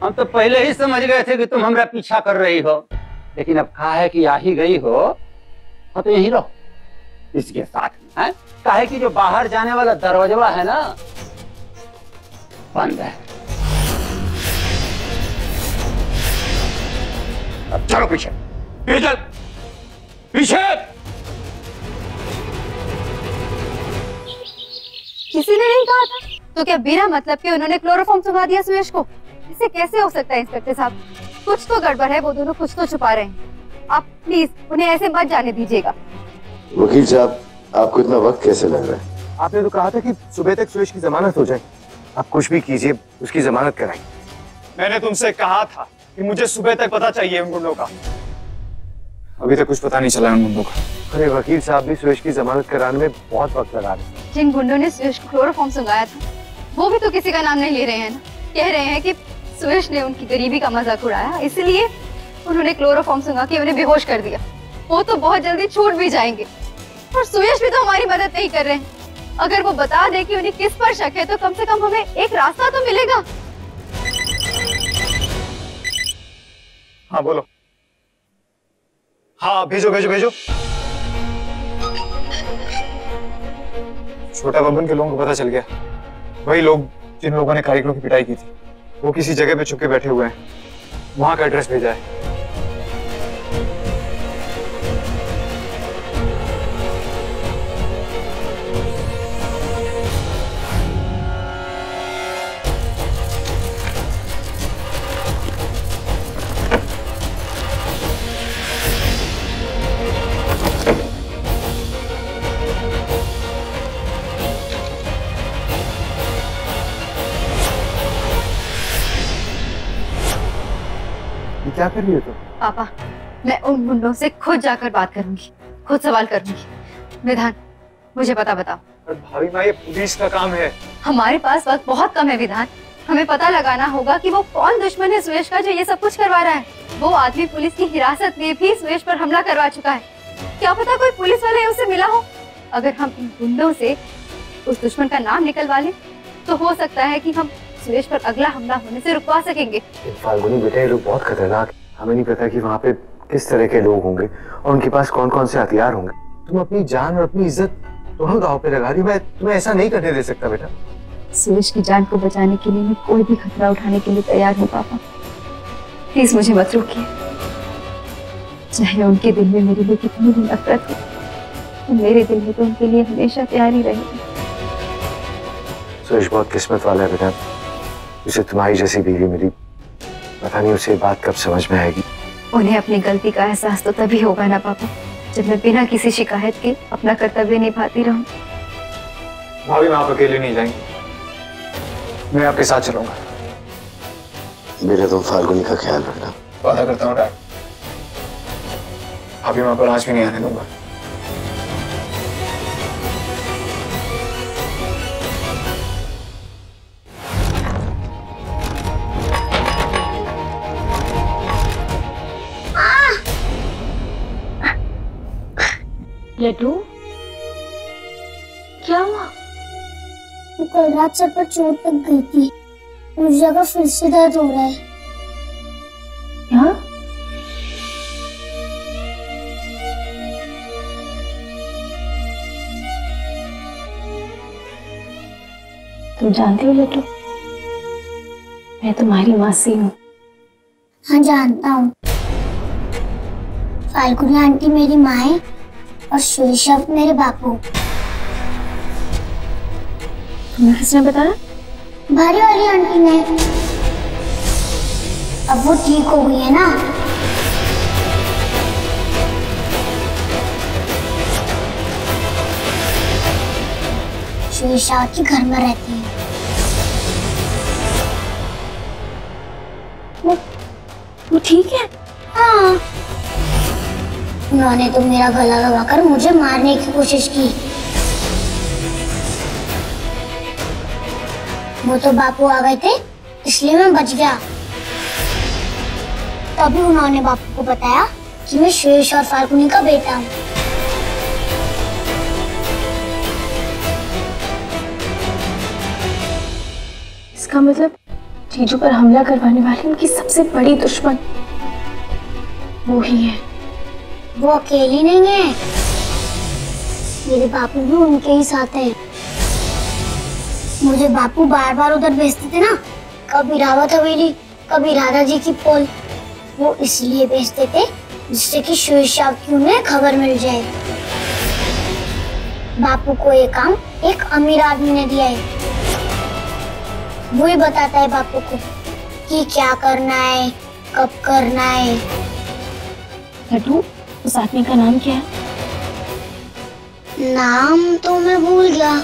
हम तो पहले ही समझ गए थे कि तुम हमरा पीछा कर रही हो, लेकिन अब कहा है कि आ ही गई हो तो यहीं रहो इसके साथ है। काहे कि जो बाहर जाने वाला दरवाजा है ना बंद है। अब चलो पीछे पीछे पीछे। किसी ने नहीं कहा था तो क्या बिना मतलब के उन्होंने क्लोरोफॉर्म सुंघा दिया सुयश को? इसे कैसे हो सकता है इंस्पेक्टर साहब? कुछ तो गड़बड़ है, वो दोनों कुछ तो छुपा रहे हैं। आप प्लीज उन्हें ऐसे मत जाने दीजिएगा। वकील साहब, आपको इतना वक्त कैसे लग रहा है? आपने तो कहा था कि सुबह तक सुयश की जमानत हो जाए। आप कुछ भी कीजिए, उसकी जमानत कराइए। मैंने तुमसे कहा था कि मुझे सुबह तक पता चाहिए उन गुंडों का। अभी तक कुछ पता नहीं चला उन गुंडों का। अरे वकील साहब भी सुयश की जमानत कराने में बहुत वक्त लगा रहे हैं। जिन गुंडों ने सुयश को क्लोरोफॉर्म सुंघाया था वो भी तो किसी का नाम नहीं ले रहे हैं ना। कह रहे हैं कि सुयश ने उनकी गरीबी का मजाक उड़ाया, इसलिए उन्होंने क्लोरोफॉर्म सुंघा के उन्हें बेहोश कर दिया। वो तो बहुत जल्दी छूट भी जाएंगे। और सुयश भी तो हमारी मदद नहीं कर रहे हैं। अगर वो बता दे कि उन्हें किस पर शक है तो कम से कम हमें एक रास्ता तो मिलेगा। हाँ बोलो। हाँ भेजो भेजो भेजो। छोटा बबन के लोगों को पता चल गया। वही लोग जिन लोगों ने कारीगरों की पिटाई की थी, वो किसी जगह पे छुप के बैठे हुए हैं। वहां का एड्रेस भेजा है। क्या कर रही हो तुम? पापा, मैं उन गुंडों से खुद जाकर बात करूंगी, खुद सवाल करूंगी। विधान, मुझे पता बताओ। भाभी माँ, ये पुलिस का काम है। हमारे पास वक्त बहुत कम है विधान। हमें पता लगाना होगा कि वो कौन दुश्मन है सुयश का जो ये सब कुछ करवा रहा है। वो आदमी पुलिस की हिरासत में भी सुयश पर हमला करवा चुका है। क्या पता कोई पुलिस वाले उसे मिला हो। अगर हम इन गुंडों से उस दुश्मन का नाम निकलवा लें तो हो सकता है कि हम सुयश पर अगला हमला होने से रुकवा सकेंगे। फाल्गुनी बेटा, ये लोग बहुत खतरनाक है। हमें नहीं पता कि वहाँ पे किस तरह के लोग होंगे और उनके पास कौन कौन से हथियार होंगे। तुम अपनी जान और अपनी इज्जत दोनों दांव पे लगा रही हो। मैं तुम्हें ऐसा नहीं करने दे सकता बेटा। सुयश की जान को बचाने के लिए मैं कोई भी खतरा उठाने के लिए तैयार हूँ पापा। प्लीज मुझे मत रोकिए। चाहे उनके दिल में मेरे लिए कितनी भी नफरत हो, तो मेरे दिल में तो उनके लिए हमेशा प्यार ही रहेगी। सुयश बहुत किस्मत वाला है बेटा, उसे तुम्हारी जैसी बीवी मिली। पता नहीं उसे बात कब समझ में आएगी। उन्हें अपनी गलती का एहसास तो तभी होगा ना पापा, जब मैं बिना किसी शिकायत के अपना कर्तव्य निभाती रहूं। भाभी माँ, आप अकेले नहीं जाएंगे, मैं आपके साथ चलूंगा। बेटा, तुम फाल्गुनी का ख्याल रखना। वादा करता हूँ डैड, भाभी माँ पर आज भी नहीं आने दूंगा। लड्डू, क्या हुआ? वो कल रात सर पर चोट लग गई थी, उस जगह फिर से दर्द हो रहा है। क्या? तुम जानती हो लड्डू, मैं तुम्हारी मासी हूँ। हाँ जानता हूँ। फाल्गुनी आंटी मेरी माँ है और सुयश मेरे बापू। तुम्हें किसने बताया? भारी वाली आंटी ने। अब वो ठीक हो गई है ना। सुयश के घर में रहती है। वो ठीक है? हाँ, उन्होंने तो मेरा गला दबाकर मुझे मारने की कोशिश की। वो तो बापू आ गए थे, इसलिए मैं बच गया। तभी उन्होंने बापू को बताया कि मैं सुयश और फाल्गुनी का बेटा हूँ। इसका मतलब जीजू पर हमला करवाने वाली उनकी सबसे बड़ी दुश्मन वो ही है। वो अकेली नहीं है, मेरे बापू भी उनके ही साथ हैं। मुझे बापू बार बार उधर भेजते थे ना, कभी रावत हवेली, कभी राधा जी की पोल। वो इसलिए भेजते थे जिससे कि सुरेश साहब की उन्हें खबर मिल जाए। बापू को ये काम एक अमीर आदमी ने दिया है। वो ही बताता है बापू को कि क्या करना है, कब करना है। लड्डू, उस आदमी का नाम क्या है? नाम तो मैं भूल गया।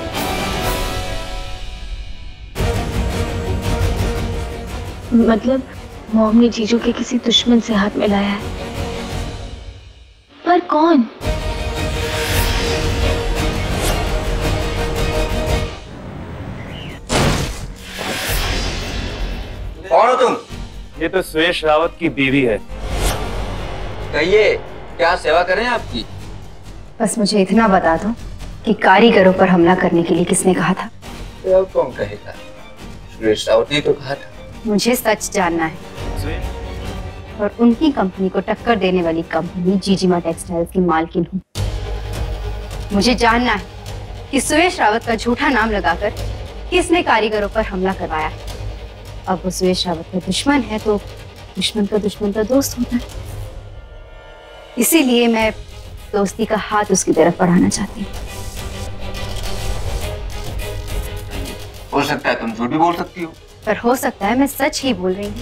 मतलब मॉम ने जीजू के किसी दुश्मन से हाथ मिलाया है, पर कौन? कौन हो तुम? ये तो सुरेश रावत की बीवी है। कहिए, क्या सेवा करें आपकी? बस मुझे इतना बता दो कि कारीगरों पर हमला करने के लिए किसने कहा था? तो अब कौन कहेगा? सुरेश रावत ने तो कहा था। मुझे सच जानना है। और उनकी कंपनी को टक्कर देने वाली कंपनी जीजीमा टेक्सटाइल्स की मालकिन हूँ। मुझे जानना है कि सुरेश रावत का झूठा नाम लगाकर किसने कारीगरों पर हमला करवाया है। अब वो सुरेश रावत का दुश्मन है तो दुश्मन का दोस्त होता है। इसीलिए मैं दोस्ती का हाथ उसकी तरफ बढ़ाना चाहती हूँ। हो सकता है तुम झूठ भी बोल सकती हो, पर हो सकता है मैं सच ही बोल रही हूँ।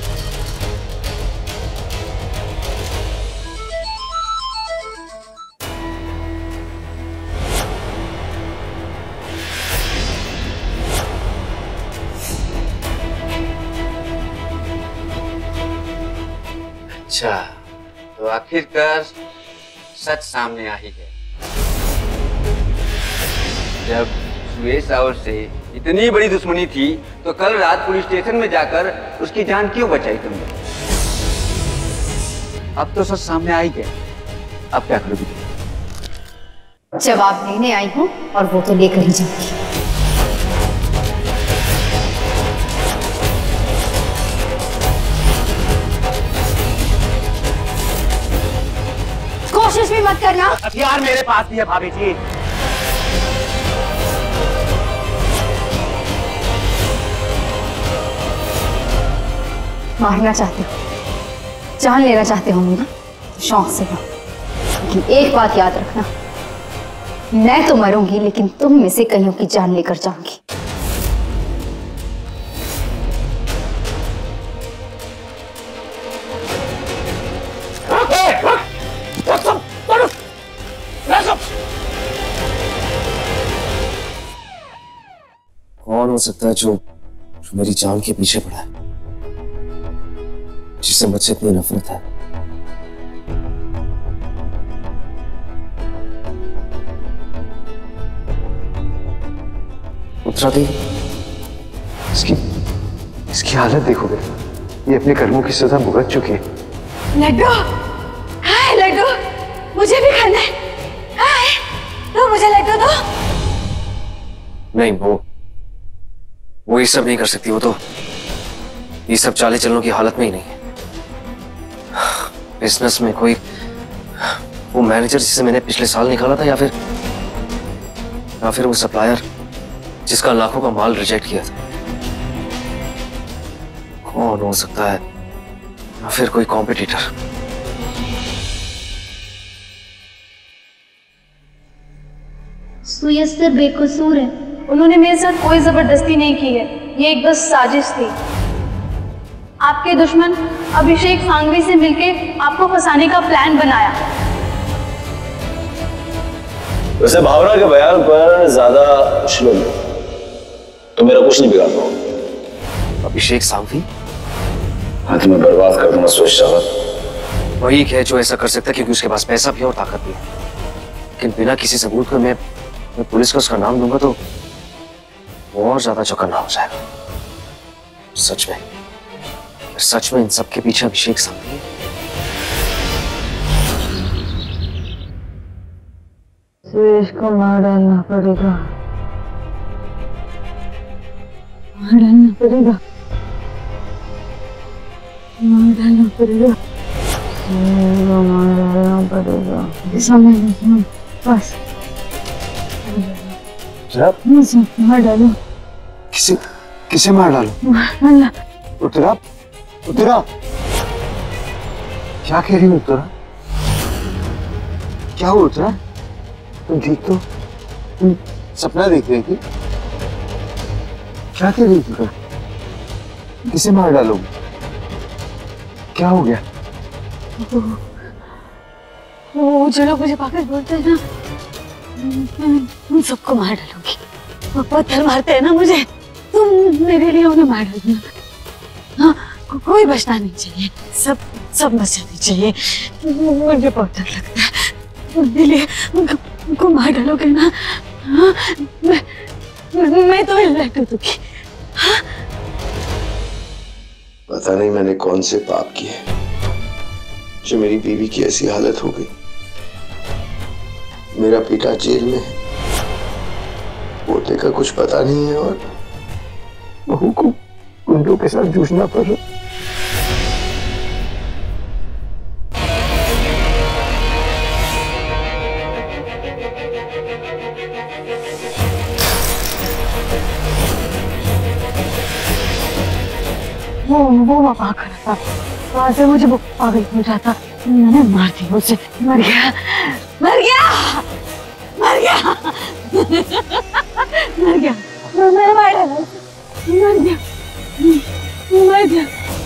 अच्छा, तो आखिरकार सच सामने आ ही गया। जब सुरेश रावत से इतनी बड़ी दुश्मनी थी तो कल रात पुलिस स्टेशन में जाकर उसकी जान क्यों बचाई तुमने? अब तो सच सामने आ ही गया, अब क्या करोगी? जवाब लेने आई हूँ और वो तो लेकर ही जाऊंगी। कोशिश भी मत करना। हथियार मेरे पास भी है भाभी जी। मारना चाहते हो, जान लेना चाहते हो ना, शौक से लो। लेकिन एक बात याद रखना, मैं तो मरूंगी लेकिन तुम में से कईयों की जान लेकर जाऊंगी। कौन हो सकता है जो मेरी जान के पीछे पड़ा है, जिससे मुझसे इतनी नफरत है? उत्तरा देवी, इसकी हालत देखोगे, ये अपने कर्मों की सजा भुगत चुकी है। लड्डू, हाय लड्डू, मुझे भी खाना है। हाय, तो मुझे लड्डू दो। नहीं, वो ये सब नहीं कर सकती। वो तो ये सब चाले चलने की हालत में ही नहीं है। बिजनेस में कोई वो मैनेजर जिसे मैंने पिछले साल निकाला था, या फिर वो सप्लायर जिसका लाखों का माल रिजेक्ट किया था। कौन हो सकता है? या फिर कोई कॉम्पिटिटर। सुयस्तर बेकसूर है, उन्होंने मेरे साथ कोई जबरदस्ती नहीं की है, ये एक बस साजिश थी। आपके दुश्मन अभिषेक सांघवी से मिलके आपको फंसाने का प्लान बनाया। वैसे भावना के बयान पर ज्यादा उछलो नहीं, तो मेरा कुछ नहीं बिगाड़ पाओगे। अभिषेक सांघवी? हाँ, तुम्हें बर्बाद कर दूंगा सुरेश रावत। वही है जो ऐसा कर सकता है, क्योंकि उसके पास पैसा भी है और ताकत भी है। लेकिन बिना किसी सबूत के मैं पुलिस को उसका नाम दूंगा तो वो और ज्यादा चौकन्ना हो जाएगा। सच में इन सब के पीछे अभिषेक सांघवी है। सुरेश को मार डालना पड़ेगा, मार डालना पड़ेगा। मार डालना पड़ेगा, मार डालना पड़ेगा। सामने बस मार डालो। किसे मार डालो? उत्तरा, उत्तरा, क्या कह रही हो उत्तरा? क्या हुआ उत्तरा? तुम ठीक तो? तुम सपना देख रही थी? क्या कह रही थी तुम? किसे मार डालोगे? क्या हो गया? वो जो लोग मुझे पागल बोलते हैं ना, उन सबको मार डालूंगी। वो पत्थर मारते हैं ना मुझे, तुम मेरे लिए उन्हें मार डालना। हाँ, कोई बचना नहीं चाहिए, सब मर जाने चाहिए। मुझे बहुत डर लगता है, उनके लिए उनको मार डालोगे ना, हाँ, मैं तो लड्डू दूंगी। हाँ? पता नहीं मैंने कौन से पाप किए जो मेरी बीवी की ऐसी हालत हो गई। मेरा पिता जेल में है, पोते का कुछ पता नहीं है और बहू को गुंडों के साथ जूझना पड़ रहा। वो पागल था, वहां से मुझे वो पागल हो जाता, मैंने मार दी उसे। मर गया, मर गया, मर गया, मर गया, मैंने मार डाला, मर गया, मर गया।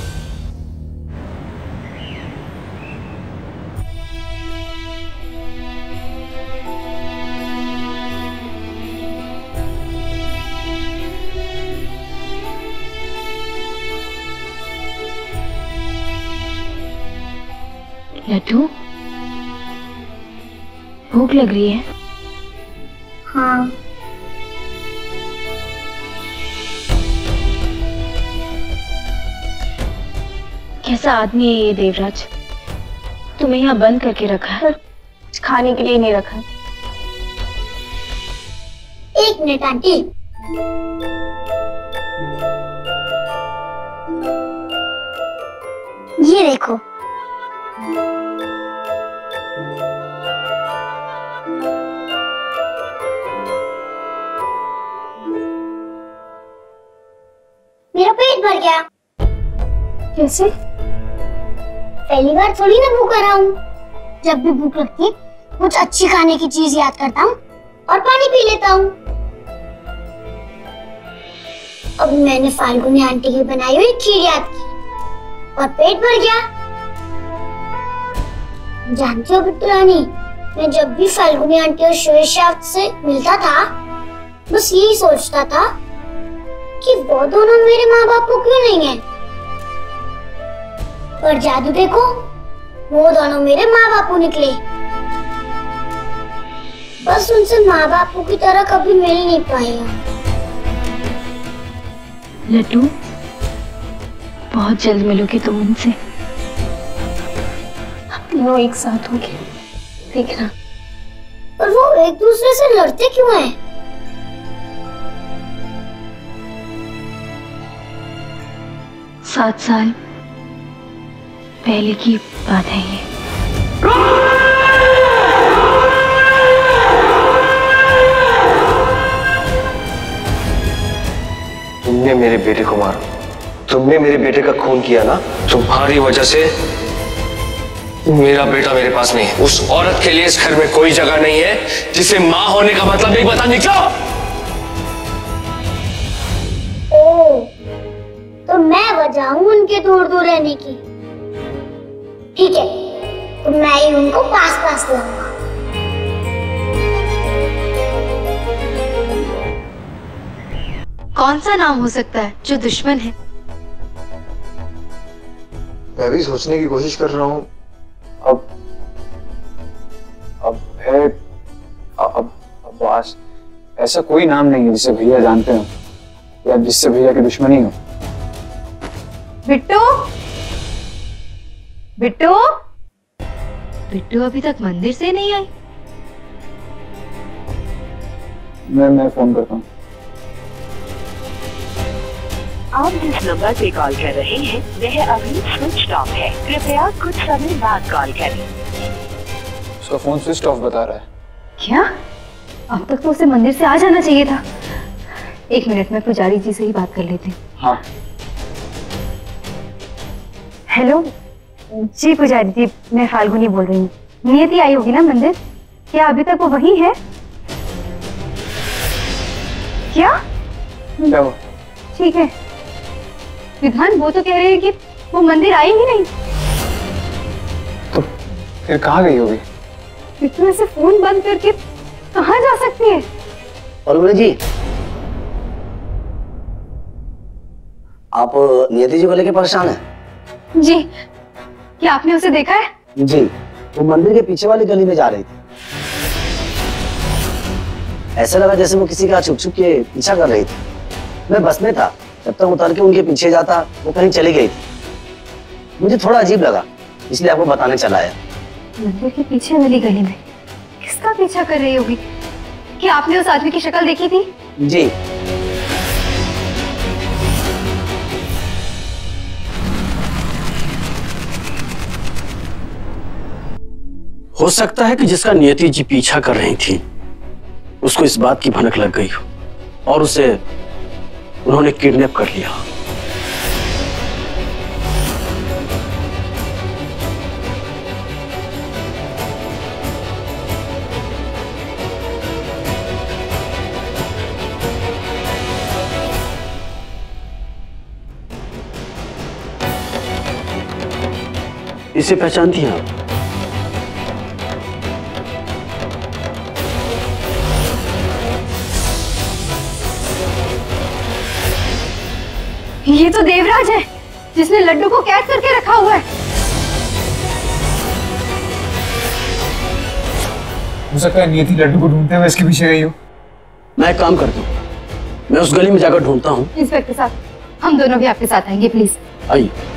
लड्डू, भूख लग रही है? हाँ। कैसा आदमी है ये देवराज? तुम्हें यहाँ बंद करके रखा है, कुछ खाने के लिए नहीं रखा है। एक मिनट आंटी, ये देखो। मेरा पेट भर गया। कैसे? पहली बार थोड़ी ना भूखा रहा हूँ। जब भी भूख लगती है कुछ अच्छी खाने की चीज याद करता हूँ और पानी पी लेता हूँ। अब मैंने फाल्गुनी आंटी की बनाई हुई खीर याद की और पेट भर गया। जानती हो बिट्टू रानी, मैं जब भी फाल्गुनी आंटी और श्वेत से मिलता था बस यही सोचता था कि वो दोनों मेरे माँ बाप को क्यों नहीं है। पर जादू देखो, वो दोनों मेरे माँ बापू निकले। बस उनसे माँ बापू की तरह कभी मिल नहीं पाएगा। लड्डू, बहुत जल्द मिलोगे तुम उनसे। हम तीनों एक साथ होंगे, देखना। पर वो एक दूसरे से लड़ते क्यों हैं? 7 साल पहले की बात है ये। तुमने मेरे बेटे को मारा, तुमने मेरे बेटे का खून किया ना। तुम्हारी वजह से मेरा बेटा मेरे पास नहीं है। उस औरत के लिए इस घर में कोई जगह नहीं है जिसे मां होने का मतलब नहीं पता। निकलो। ओ, तो मैं वजह हूँ उनके दूर दूर रहने की। ठीक है, तो मैं ही उनको पास पास लाऊंगा। कौन सा नाम हो सकता है जो दुश्मन है? मैं भी सोचने की कोशिश कर रहा हूँ। अब है अब्बास, ऐसा कोई नाम नहीं है जिसे भैया जानते हो या जिससे भैया की दुश्मनी हो। बिट्टू, बिट्टू, बिट्टू अभी तक मंदिर से नहीं आई। मैं फोन करता हूँ। आप जिस नंबर पे कॉल कर रहे हैं वह अभी स्विच ऑफ है, कृपया कुछ समय बाद कॉल करें। उसका फोन स्विच ऑफ बता रहा है। क्या? अब तक तो उसे मंदिर से आ जाना चाहिए था। एक मिनट में पुजारी जी से ही बात कर लेती हूँ। हाँ। हेलो जी पुजारी जी, मैं फाल्गुनी बोल रही हूँ। नियति आई होगी ना मंदिर? क्या अभी तक वो वहीं है? क्या हुआ? ठीक है विधान, वो तो कह रहे हैं कि वो मंदिर आई ही नहीं। तो फिर कहाँ गई होगी? इतने से फोन बंद करके कहाँ जा सकती है? फाल्गुनी जी, आप नियति जी को लेके परेशान हैं? जी, क्या आपने उसे देखा है? जी, वो मंदिर के पीछे वाली गली में जा रही थी। ऐसा लगा जैसे वो किसी का छुप छुप के पीछा कर रही थी। मैं बस में था, जब तक उतर के उनके पीछे जाता वो कहीं चली गई थी। मुझे थोड़ा अजीब लगा, इसलिए आपको बताने चला आया। मंदिर के पीछे वाली गली में किसका पीछा कर रही होगी? क्या आपने उस आदमी की शक्ल देखी थी? जी। हो सकता है कि जिसका नियति जी पीछा कर रही थी उसको इस बात की भनक लग गई हो और उसे उन्होंने किडनैप कर लिया। इसे पहचानती हैं आप? ये तो देवराज है जिसने लड्डू को कैद करके रखा हुआ है। हो सकता है नियति लड्डू को ढूंढते हुए इसके पीछे गई हो। मैं एक काम करता हूँ, मैं उस गली में जाकर ढूंढता हूँ। इंस्पेक्टर साहब, हम दोनों भी आपके साथ आएंगे प्लीज। आइए।